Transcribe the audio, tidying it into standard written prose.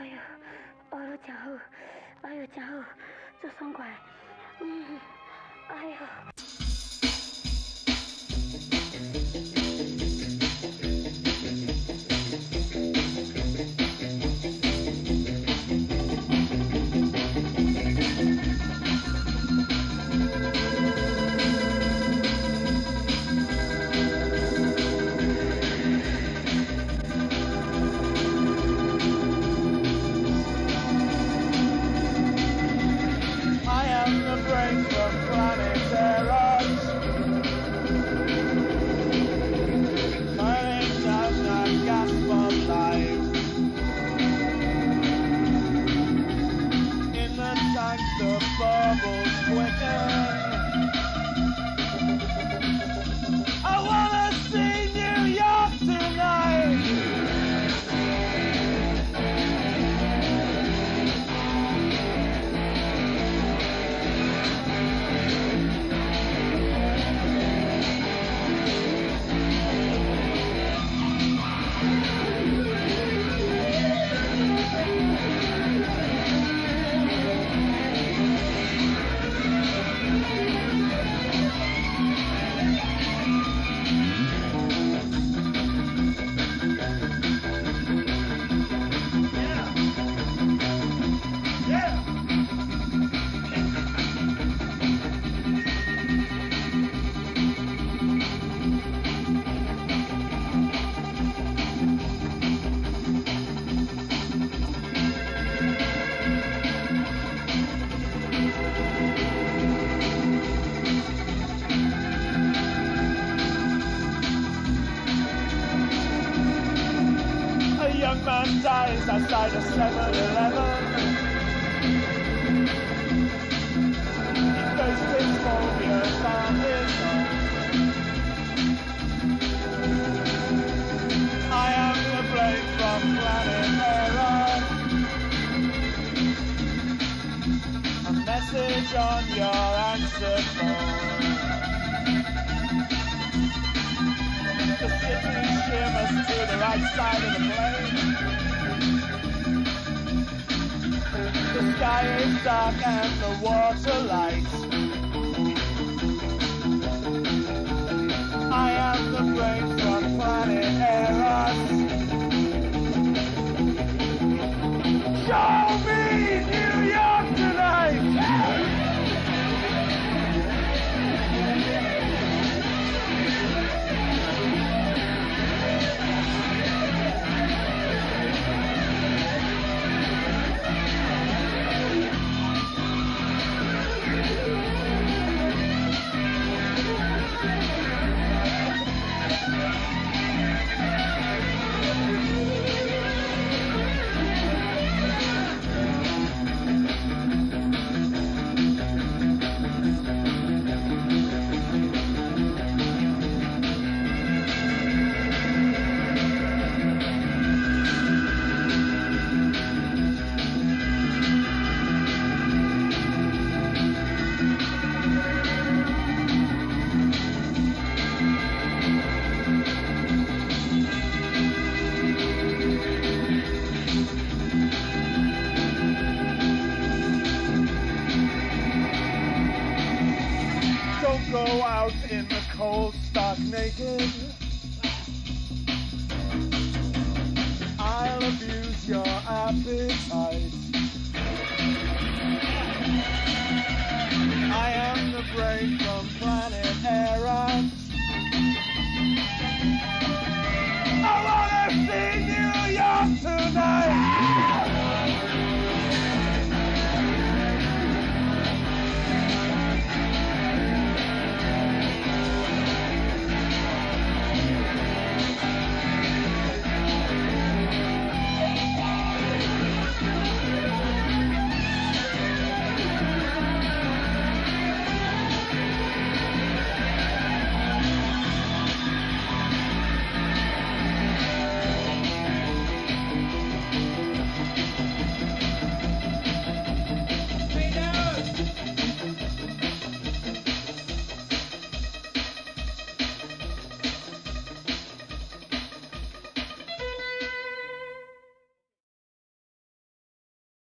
呀，哎呦真好，哎呦真好，真爽快，哎呀。 Dies outside a 7-Eleven. He faced his phobias on his own. I am the blade from planet Eros. A message on your answer phone. The city shimmers to the right side of the plane. The sky is dark and the water light. I am the brain from planet Eros. Show me New York tonight! Go out in the cold, stark naked. I'll abuse your appetite. I am the brain from planet Eros. I wanna see New York tonight.